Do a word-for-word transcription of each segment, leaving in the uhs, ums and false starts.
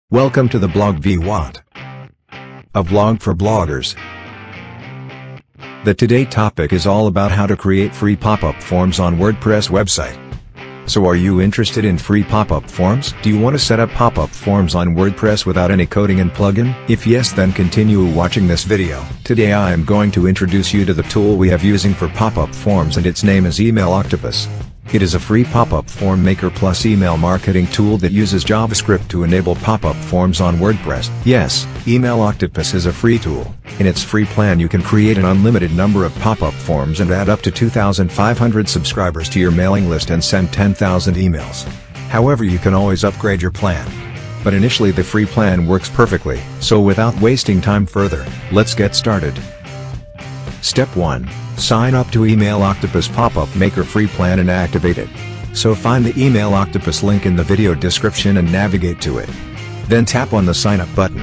Welcome to the blog V Want, a blog for bloggers. The today topic is all about how to create free pop-up forms on WordPress website. So are you interested in free pop-up forms? Do you want to set up pop-up forms on WordPress without any coding and plugin? If yes, then continue watching this video. Today I am going to introduce you to the tool we have using for pop-up forms, and its name is Email Octopus. It is a free pop-up form maker plus email marketing tool that uses JavaScript to enable pop-up forms on WordPress. Yes, Email Octopus is a free tool. In its free plan you can create an unlimited number of pop-up forms and add up to two thousand five hundred subscribers to your mailing list and send ten thousand emails. However, you can always upgrade your plan. But initially the free plan works perfectly, so without wasting time further, let's get started. Step one. Sign up to Email Octopus Pop-Up Maker free plan and activate it. So find the Email Octopus link in the video description and navigate to it. Then tap on the sign up button.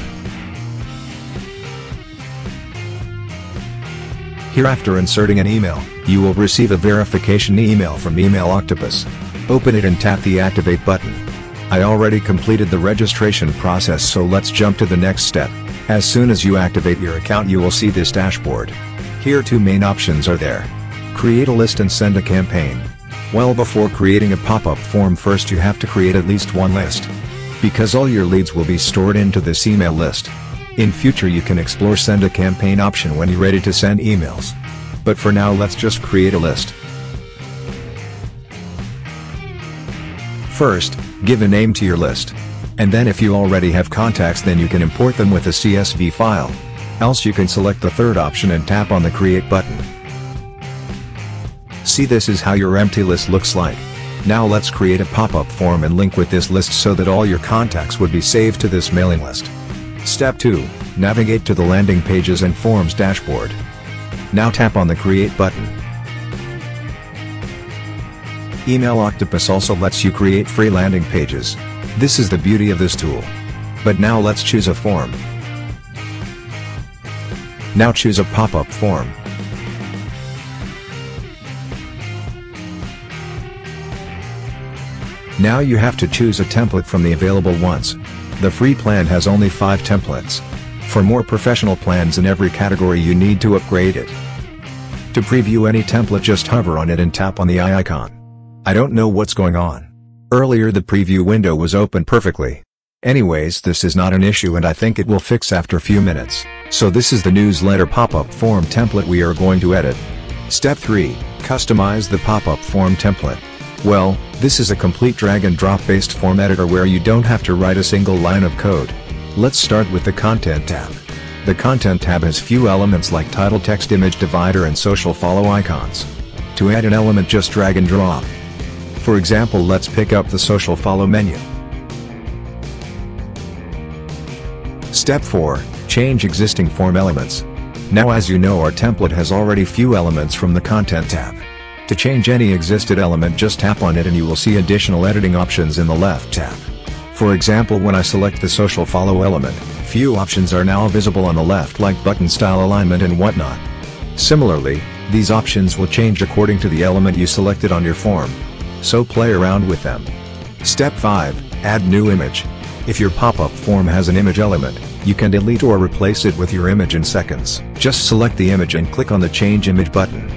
Here, after inserting an email, you will receive a verification email from Email Octopus. Open it and tap the activate button. I already completed the registration process, so let's jump to the next step. As soon as you activate your account you will see this dashboard. Here two main options are there. Create a list and send a campaign. Well, before creating a pop-up form, first you have to create at least one list, because all your leads will be stored into this email list. In future you can explore send a campaign option when you're ready to send emails. But for now let's just create a list. First, give a name to your list. And then if you already have contacts, then you can import them with a C S V file. Else you can select the third option and tap on the create button. See, this is how your empty list looks like. Now let's create a pop-up form and link with this list so that all your contacts would be saved to this mailing list. Step two. Navigate to the landing pages and forms dashboard. Now tap on the create button. Email Octopus also lets you create free landing pages. This is the beauty of this tool. But now let's choose a form. Now choose a pop-up form. Now you have to choose a template from the available ones. The free plan has only five templates. For more professional plans in every category you need to upgrade it. To preview any template, just hover on it and tap on the eye icon. I don't know what's going on. Earlier the preview window was open perfectly. Anyways, this is not an issue and I think it will fix after a few minutes. So this is the newsletter pop-up form template we are going to edit. Step three. Customize the pop-up form template. Well, this is a complete drag and drop based form editor where you don't have to write a single line of code. Let's start with the Content tab. The Content tab has few elements like title, text, image divider and social follow icons. To add an element, just drag and drop. For example, let's pick up the social follow menu. Step four. Change existing form elements. Now, as you know, our template has already few elements from the Content tab. To change any existed element, just tap on it and you will see additional editing options in the left tab. For example, when I select the social follow element, few options are now visible on the left, like button style, alignment and whatnot. Similarly, these options will change according to the element you selected on your form. So play around with them. Step five. Add new image. If your pop-up form has an image element, you can delete or replace it with your image in seconds. Just select the image and click on the Change Image button.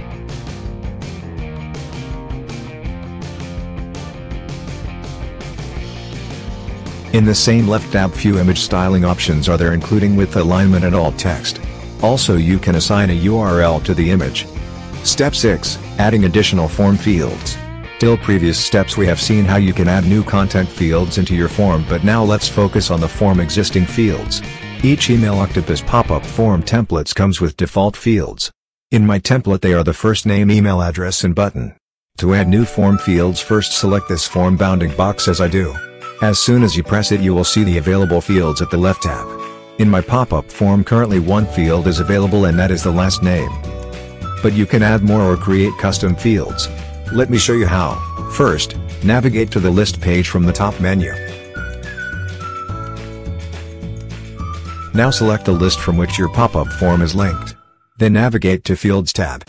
In the same left tab, few image styling options are there, including width, alignment and alt text. Also, you can assign a U R L to the image. Step six. Adding additional form fields. Till previous steps we have seen how you can add new content fields into your form, but now let's focus on the form existing fields. Each Email Octopus pop-up form templates comes with default fields. In my template they are the first name, email address and button. To add new form fields, first select this form bounding box as I do. As soon as you press it you will see the available fields at the left tab. In my pop-up form currently one field is available and that is the last name. But you can add more or create custom fields. Let me show you how. First, navigate to the list page from the top menu. Now select the list from which your pop-up form is linked. Then navigate to Fields tab.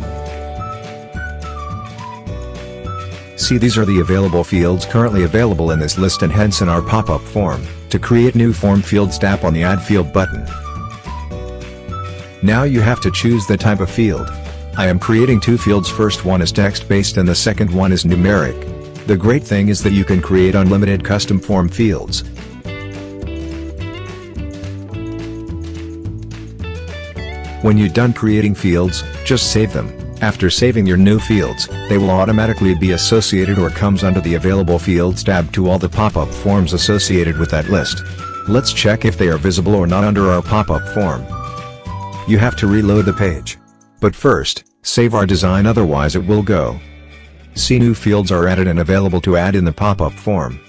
See, these are the available fields currently available in this list and hence in our pop-up form. To create new form fields, tap on the Add Field button. Now you have to choose the type of field. I am creating two fields. First one is text-based and the second one is numeric. The great thing is that you can create unlimited custom form fields. When you're done creating fields, just save them. After saving your new fields, they will automatically be associated or comes under the Available Fields tab to all the pop-up forms associated with that list. Let's check if they are visible or not under our pop-up form. You have to reload the page. But first, save our design, otherwise it will go. See, new fields are added and available to add in the pop-up form.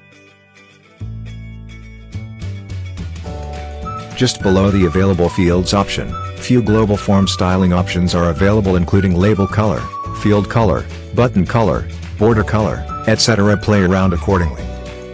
Just below the Available Fields option, few global form styling options are available, including label color, field color, button color, border color, et cetera. Play around accordingly.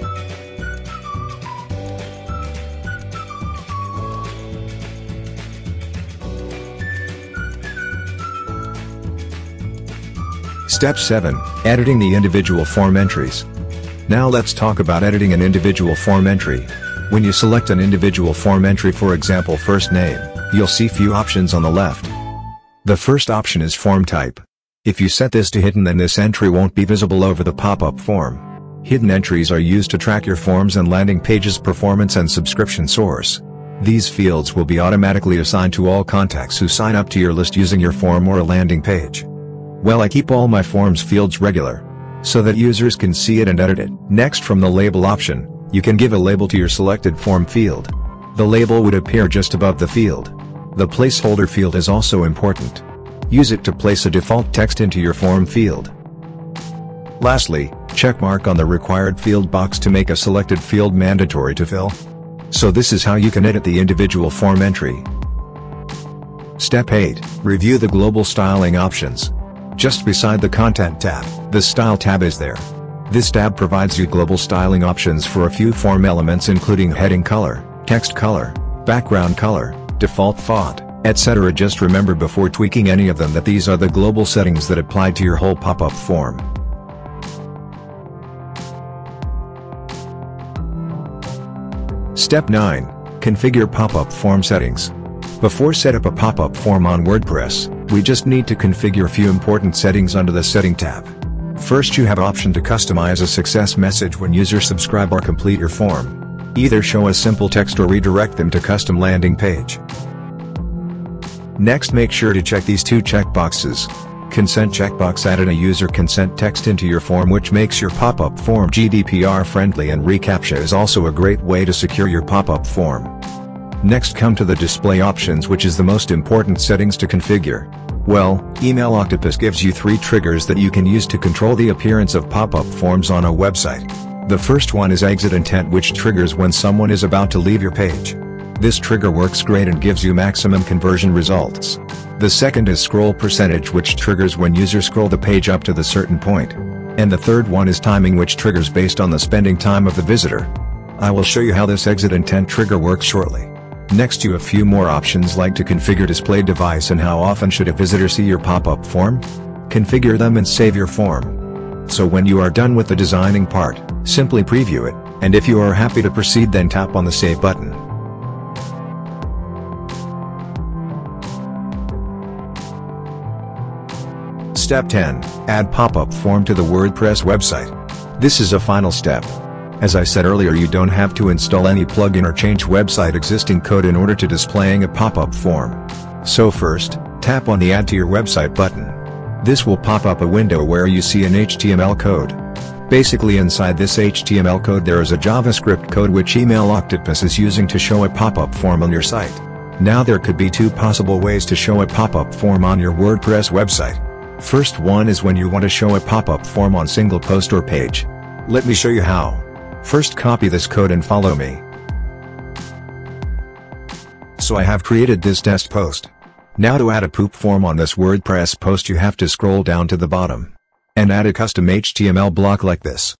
Step seven. Editing the individual form entries. Now let's talk about editing an individual form entry. When you select an individual form entry, for example first name, you'll see few options on the left. The first option is form type. If you set this to hidden, then this entry won't be visible over the pop-up form. Hidden entries are used to track your forms and landing pages performance and subscription source. These fields will be automatically assigned to all contacts who sign up to your list using your form or a landing page. Well, I keep all my forms fields regular, so that users can see it and edit it. Next, from the label option, you can give a label to your selected form field. The label would appear just above the field. The placeholder field is also important. Use it to place a default text into your form field. Lastly, check mark on the required field box to make a selected field mandatory to fill. So this is how you can edit the individual form entry. Step eight. Review the global styling options. Just beside the Content tab, the Style tab is there. This tab provides you global styling options for a few form elements, including heading color, text color, background color, default font, et cetera. Just remember before tweaking any of them that these are the global settings that apply to your whole pop-up form. Step nine. Configure pop-up form settings. Before set up a pop-up form on WordPress, we just need to configure a few important settings under the Setting tab. First, you have option to customize a success message when users subscribe or complete your form. Either show a simple text or redirect them to custom landing page. Next, make sure to check these two checkboxes. Consent checkbox: added a user consent text into your form, which makes your pop-up form G D P R friendly, and reCAPTCHA is also a great way to secure your pop-up form. Next, come to the display options, which is the most important settings to configure. Well, Email Octopus gives you three triggers that you can use to control the appearance of pop-up forms on a website. The first one is exit intent, which triggers when someone is about to leave your page. This trigger works great and gives you maximum conversion results. The second is scroll percentage, which triggers when users scroll the page up to the certain point. And the third one is timing, which triggers based on the spending time of the visitor. I will show you how this exit intent trigger works shortly. Next, you have few more options like to configure display device and how often should a visitor see your pop-up form. Configure them and save your form. So when you are done with the designing part, simply preview it, and if you are happy to proceed, then tap on the Save button. Step ten. Add pop-up form to the WordPress website. This is a final step. As I said earlier, you don't have to install any plugin or change website existing code in order to displaying a pop-up form. So first, tap on the Add to your website button. This will pop up a window where you see an H T M L code. Basically, inside this H T M L code there is a JavaScript code which Email Octopus is using to show a pop-up form on your site. Now there could be two possible ways to show a pop-up form on your WordPress website. First one is when you want to show a pop-up form on single post or page. Let me show you how. First, copy this code and follow me. So I have created this test post. Now to add a poop form on this WordPress post, you have to scroll down to the bottom and add a custom H T M L block like this.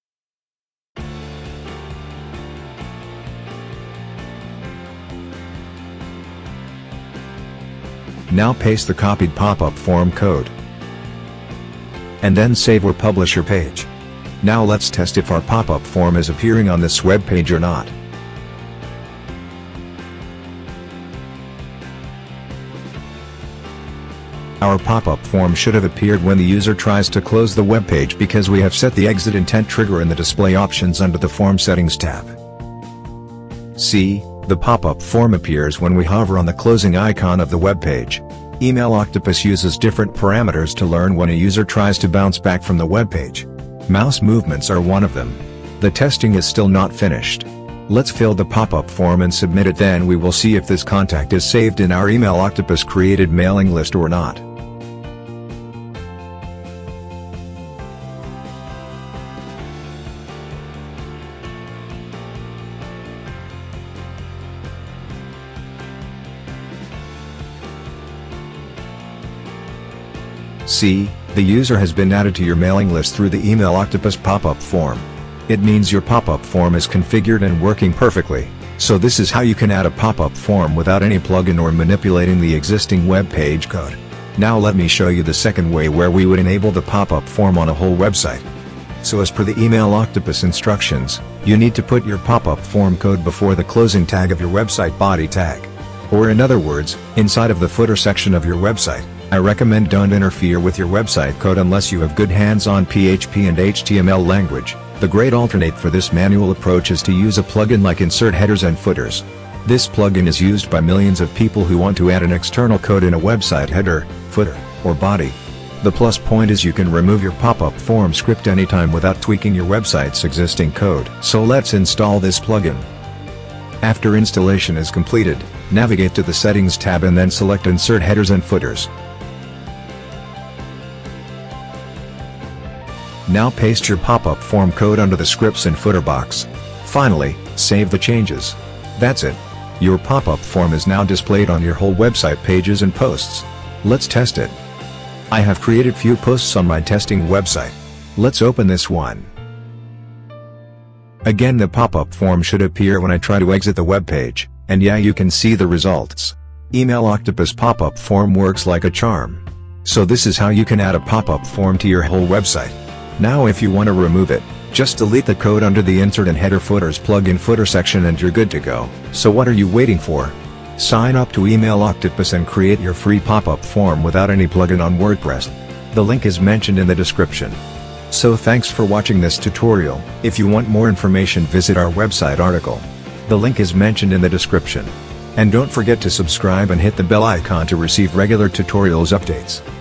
Now paste the copied pop-up form code and then save or publish your page. Now let's test if our pop-up form is appearing on this web page or not. Our pop-up form should have appeared when the user tries to close the web page because we have set the exit intent trigger in the display options under the Form Settings tab. See, the pop-up form appears when we hover on the closing icon of the web page. Email Octopus uses different parameters to learn when a user tries to bounce back from the web page. Mouse movements are one of them. The testing is still not finished. Let's fill the pop-up form and submit it, then we will see if this contact is saved in our Email Octopus created mailing list or not. See, the user has been added to your mailing list through the Email Octopus pop-up form. It means your pop-up form is configured and working perfectly. So this is how you can add a pop-up form without any plugin or manipulating the existing web page code. Now let me show you the second way where we would enable the pop-up form on a whole website. So as per the Email Octopus instructions, you need to put your pop-up form code before the closing tag of your website body tag. Or in other words, inside of the footer section of your website. I recommend don't interfere with your website code unless you have good hands-on P H P and H T M L language. The great alternate for this manual approach is to use a plugin like Insert Headers and Footers. This plugin is used by millions of people who want to add an external code in a website header, footer, or body. The plus point is you can remove your pop-up form script anytime without tweaking your website's existing code. So let's install this plugin. After installation is completed, navigate to the Settings tab and then select Insert Headers and Footers. Now paste your pop-up form code under the scripts and footer box. Finally, save the changes. That's it. Your pop-up form is now displayed on your whole website pages and posts. Let's test it. I have created few posts on my testing website. Let's open this one. Again, the pop-up form should appear when I try to exit the web page, and yeah, you can see the results. Email Octopus pop-up form works like a charm. So this is how you can add a pop-up form to your whole website. Now if you want to remove it, just delete the code under the Insert and Header Footers plugin footer section and you're good to go. So what are you waiting for? Sign up to Email Octopus and create your free pop-up form without any plugin on WordPress. The link is mentioned in the description. So thanks for watching this tutorial. If you want more information, visit our website article. The link is mentioned in the description. And don't forget to subscribe and hit the bell icon to receive regular tutorials updates.